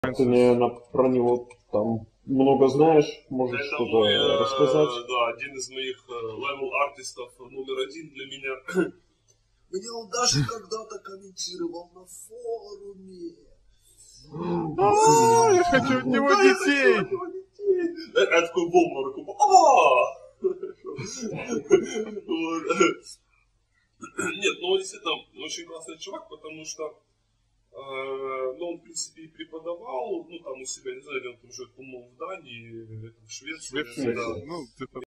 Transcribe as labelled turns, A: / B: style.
A: Ты, наверное, про него там много знаешь, можешь
B: Это
A: что-то
B: мой,
A: рассказать?
B: да, один из моих левел-артистов номер один для меня. Меня он даже когда-то комментировал на форуме.
C: Я хочу от него детей.
B: Я такой в обморок упал. Нет, ну он действительно очень классный чувак, потому что ну, он, в принципе, и преподавал, ну, там у себя, не знаю, где он там живет, по-моему, в Дании, в Швеции.
C: Швеция.
B: Да.
C: Ну, где-то